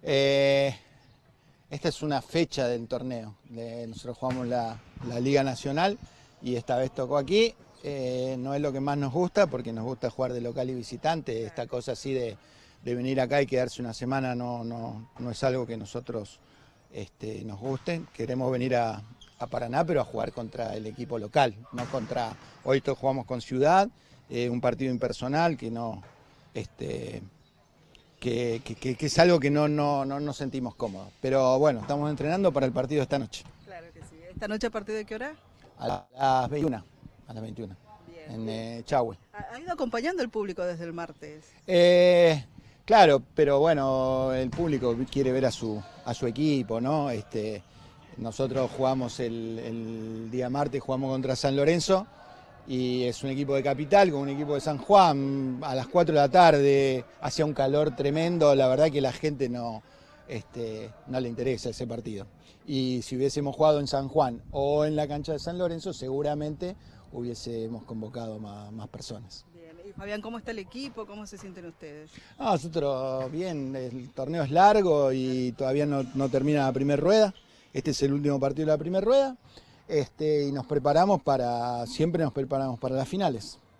Eh, Esta es una fecha del torneo. Nosotros jugamos la Liga Nacional y esta vez tocó aquí. No es lo que más nos gusta porque nos gusta jugar de local y visitante. Esta cosa así de venir acá y quedarse una semana no es algo que nosotros nos guste. Queremos venir a Paraná, pero a jugar contra el equipo local, no contra... Hoy jugamos con Ciudad, un partido impersonal que no... que es algo que no nos sentimos cómodos. Pero bueno, estamos entrenando para el partido de esta noche. Claro que sí. ¿Esta noche a partir de qué hora? A las 21. A las 21. Bien. En Chahue. ¿Ha ido acompañando el público desde el martes? Claro, pero bueno, el público quiere ver a su equipo, ¿no? Nosotros jugamos el día martes, jugamos contra San Lorenzo y es un equipo de Capital con un equipo de San Juan a las 4 de la tarde, hacía un calor tremendo, la verdad que la gente no le interesa ese partido. Y si hubiésemos jugado en San Juan o en la cancha de San Lorenzo, seguramente hubiésemos convocado más personas. Bien. Y Fabián, ¿cómo está el equipo? ¿Cómo se sienten ustedes? No, nosotros bien, el torneo es largo y todavía no termina la primera rueda. Este es el último partido de la primera rueda. Y siempre nos preparamos para las finales.